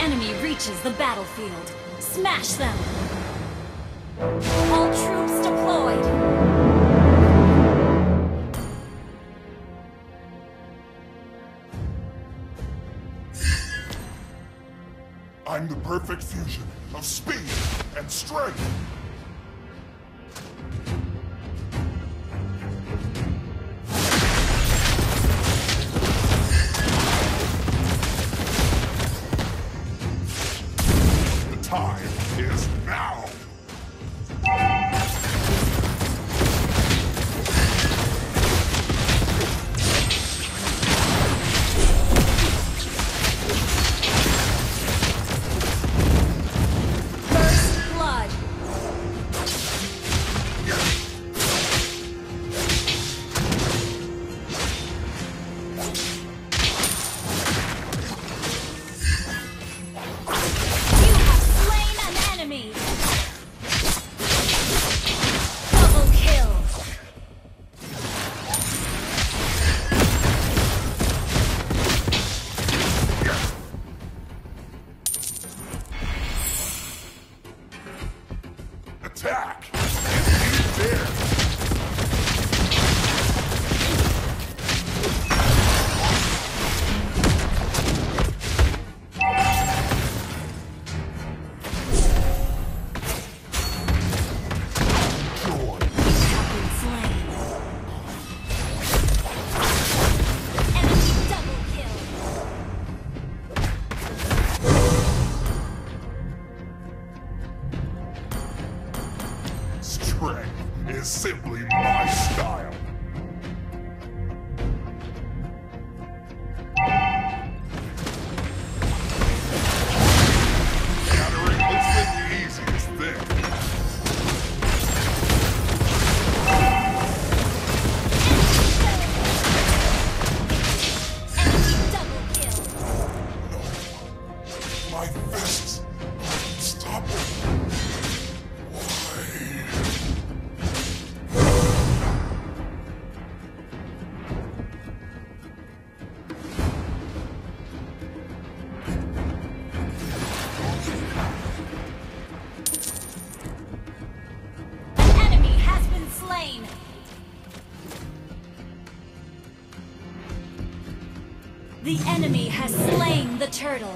enemy reaches the battlefield, smash them! All troops deployed! I'm the perfect fusion of speed and strength. The time is now. Attack! If you dare! Joy! Have been slain. Enemy double kill. Strength is simply my style. Countering looks like the easiest thing. Enemy double kill. My fists are unstoppable. Why? An enemy has been slain. The enemy has slain the turtle.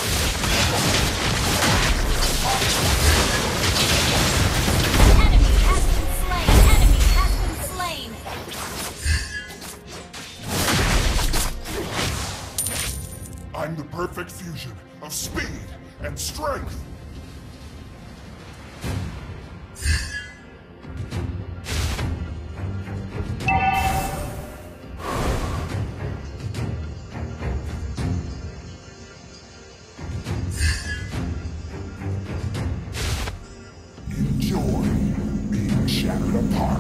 Enemy has been slain. Enemy has been slain. I'm the perfect fusion of speed and strength. Enjoy being shattered apart.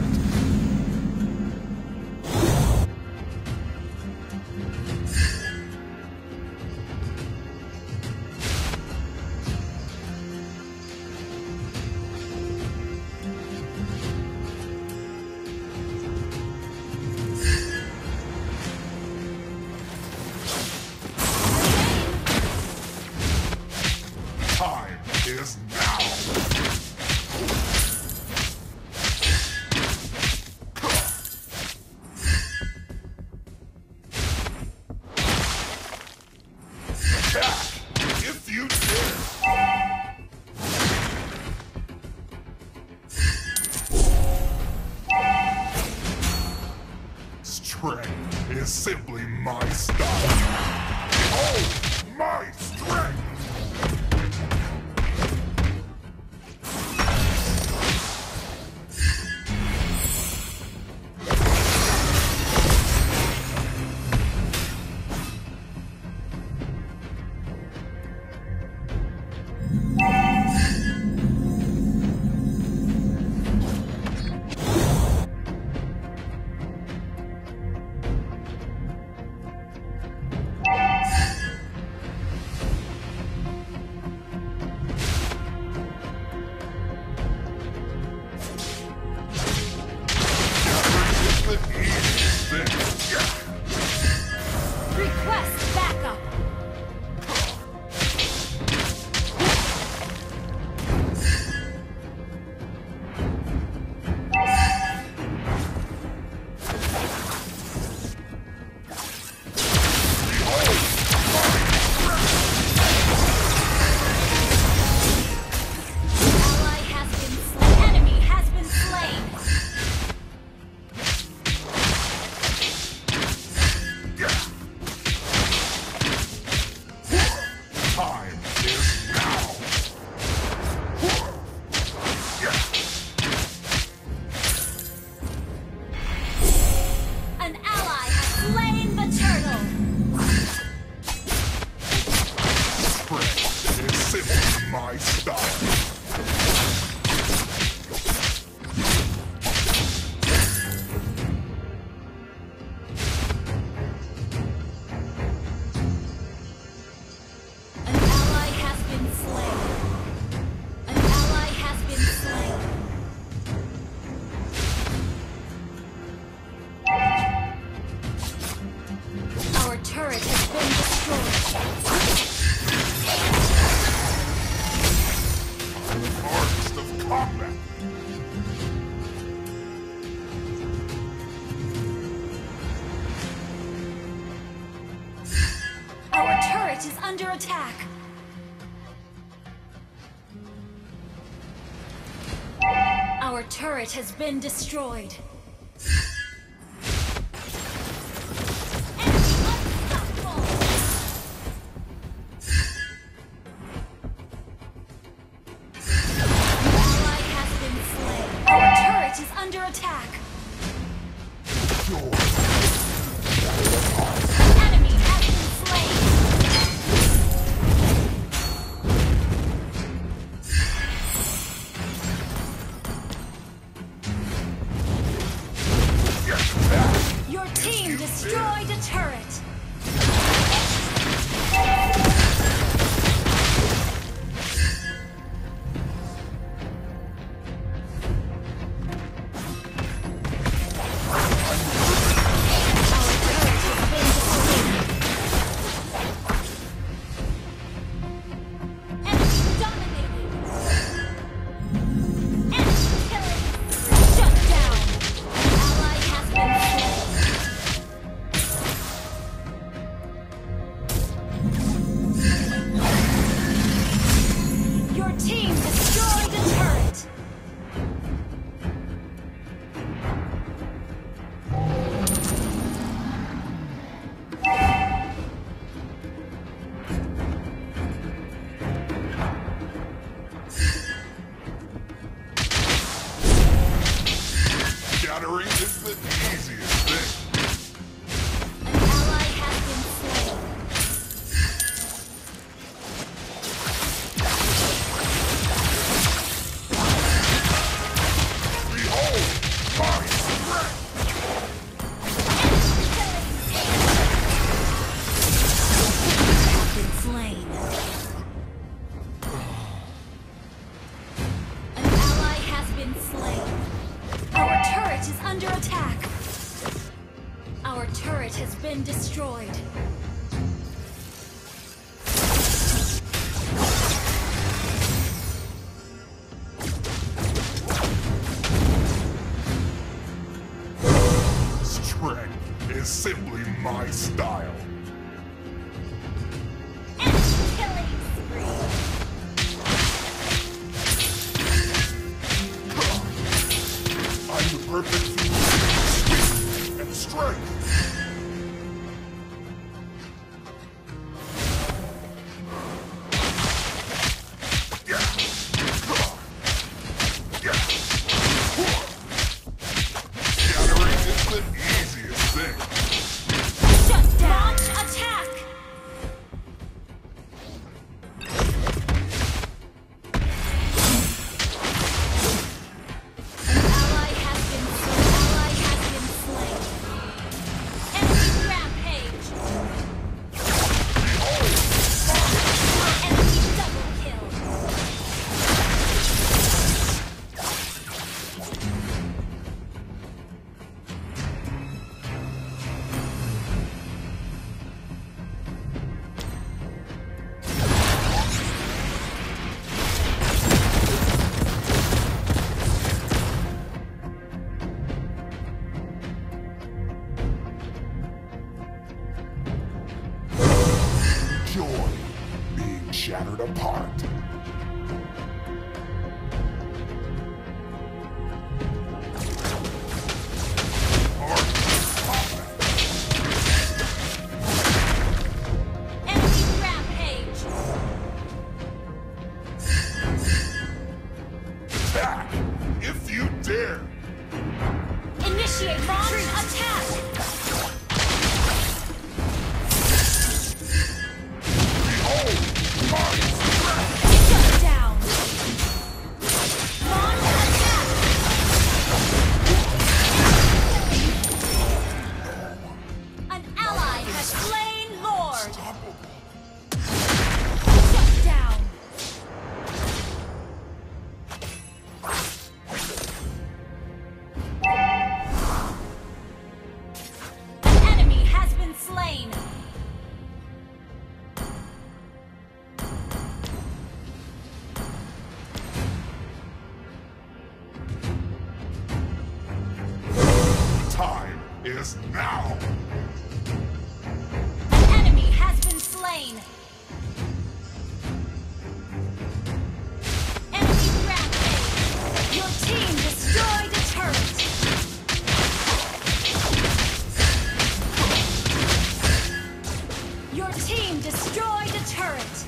Time is now. Attack if you dare. Strength is simply my style. Oh, my strength! Request backup. turret has been destroyed. Artist of combat. Our turret is under attack. Our turret has been destroyed. Enemy unstoppable! Ally has been slain. Our turret is under attack. Enemy has been slain. Your team destroyed a turret. Shattering is the easiest thing. An ally has been slain. Behold my strength! Been slain. An ally has been slain. Our turret is under attack. Our turret has been destroyed. Strength is simply my style. Enemy killing spree. I'm the perfect speed and strength. Shattering is the easiest thing. Shut down. Attack. An ally has been slain. Enemy rampage. Enemy double kill. Joy being shattered apart. Enemy rampage. Attack if you dare. Initiate retreat. Attack. Behold my strength. Shut this now! An enemy has been slain. Enemy rampage. Your team destroyed a turret. Your team destroyed a turret.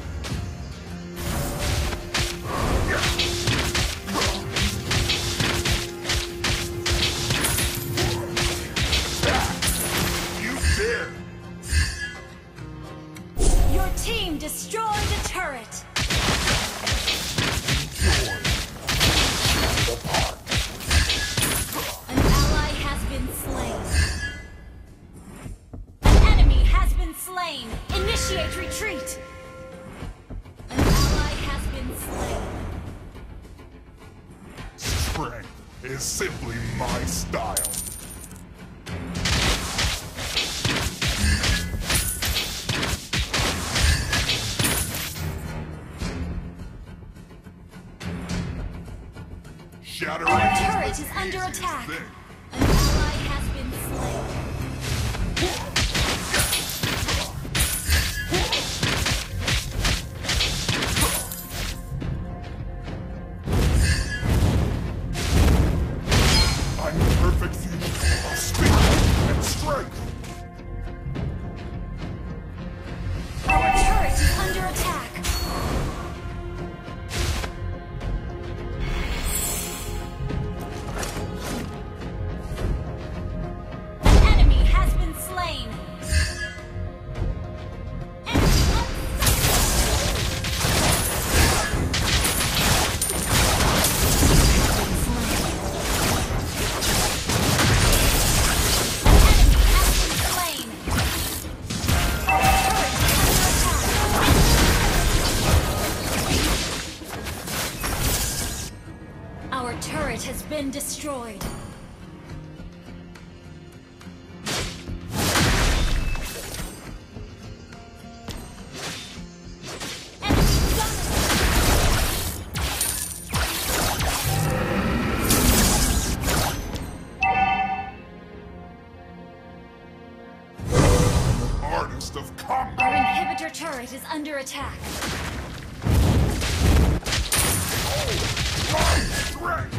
You dare! Your team destroyed a turret. Joy. The park. An ally has been slain. An enemy has been slain. Initiate retreat. An ally has been slain. Strength is simply my style. Shattering Our is turret the is under easiest attack. thing. An ally has been slain. I'm the perfect fusion of speed and strength. Our turret is under attack. An enemy has been slain. Enemy unstoppable. Our turret has been destroyed. Enemy dominated. Artist of Our combat. inhibitor turret is under attack. My strength.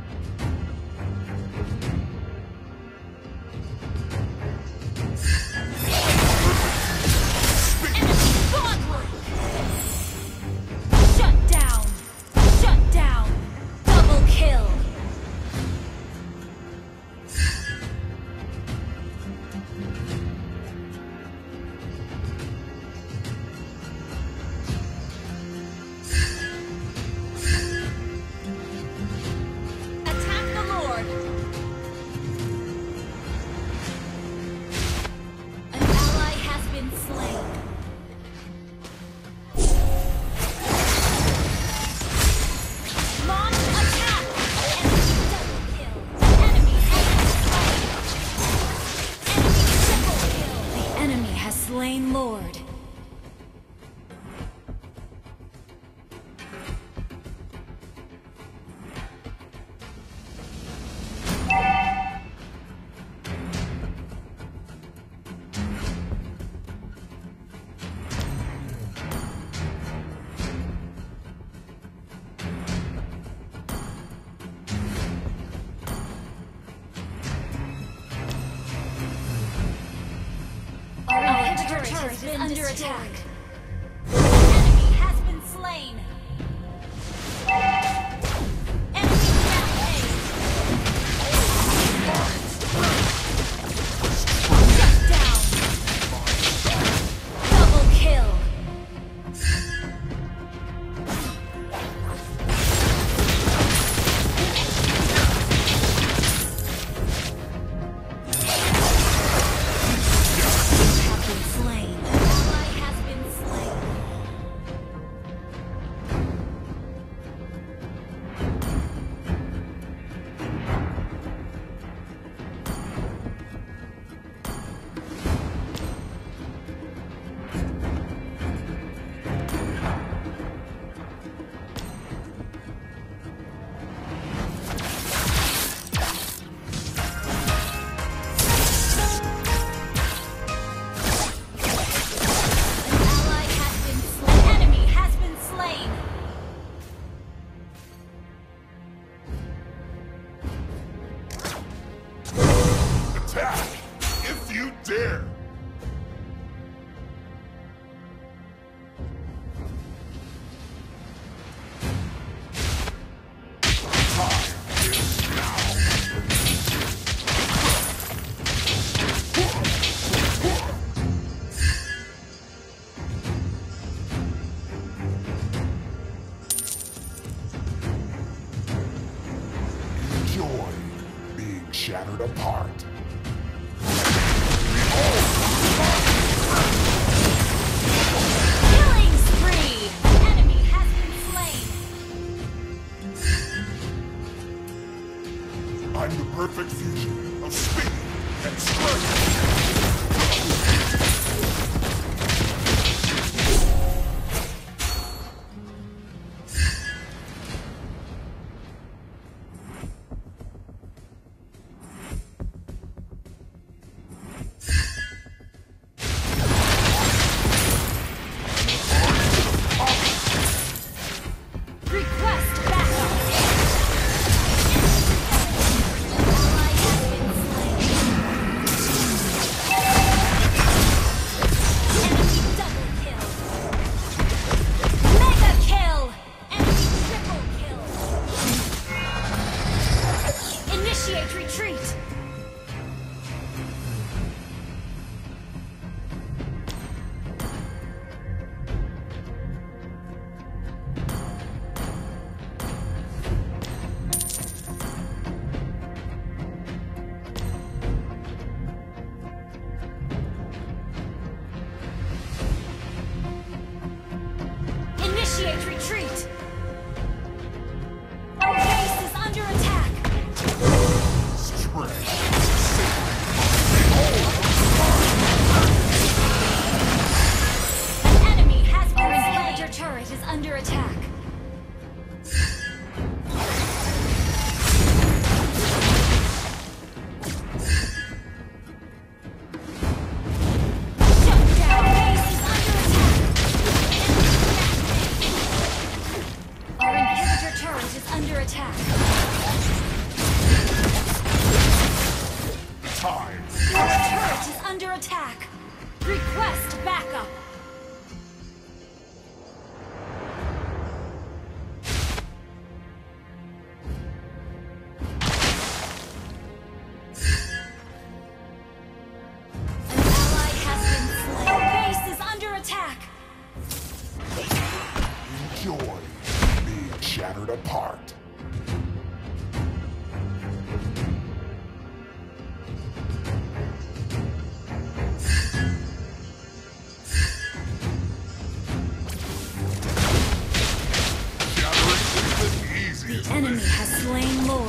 Enemy godlike. Shut down. Shut down. Double kill. Attack the Lord. An ally has been slain. Launch attack. Enemy double kill. Enemy has been slain. Enemy triple kill. The enemy has slain Lord. Our inhibitor turret is under attack. An enemy has been slain. Enemy rampage. Shut down. Double kill. Have been slain. An ally has been slain. shattered apart. Killing spree! An enemy has been slain. I'm the perfect fusion of speed and strength. Request backup! Ally has been slain. Enemy double kill. Mega kill! Enemy triple kill. Initiate retreat! Initiate retreat! Our base is under attack! Strength. An enemy has been slain! Our inhibitor turret is under attack. Shut down! Base is under attack! Our inhibitor turret is under attack. Time. Our turret is under attack. Request backup. An ally has been slain. Our base is under attack. Enjoy being shattered apart. Shattering isn't easy. The enemy has slain Lord.